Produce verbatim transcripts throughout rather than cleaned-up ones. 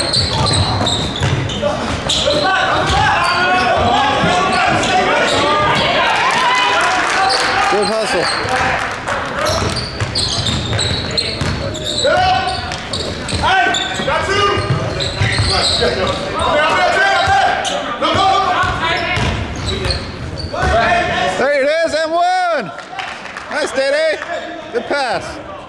Good hustle. There it is, and one. Nice, Daddy. Good pass.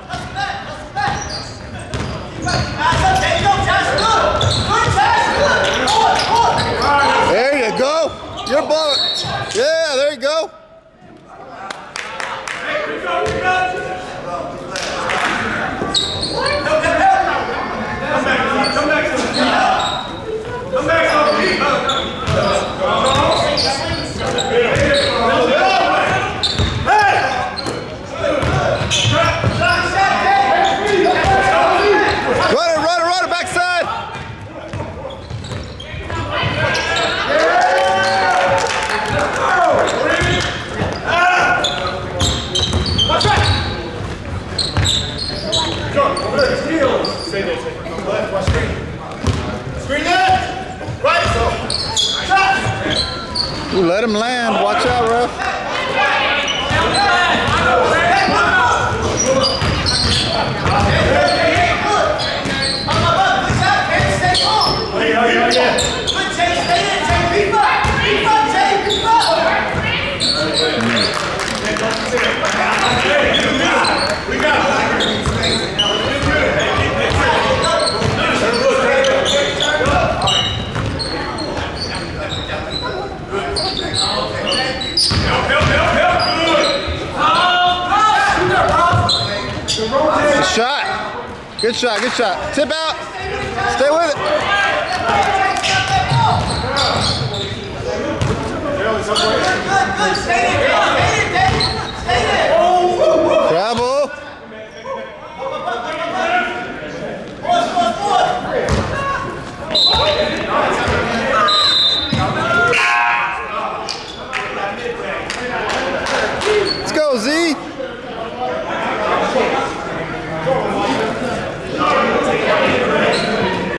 There you go. Your ball. Yeah, there you go. Ooh, let him land. Watch out, ref. Good shot. Good shot. Good shot. Tip out. Stay with it. Good, good, good. Stay in.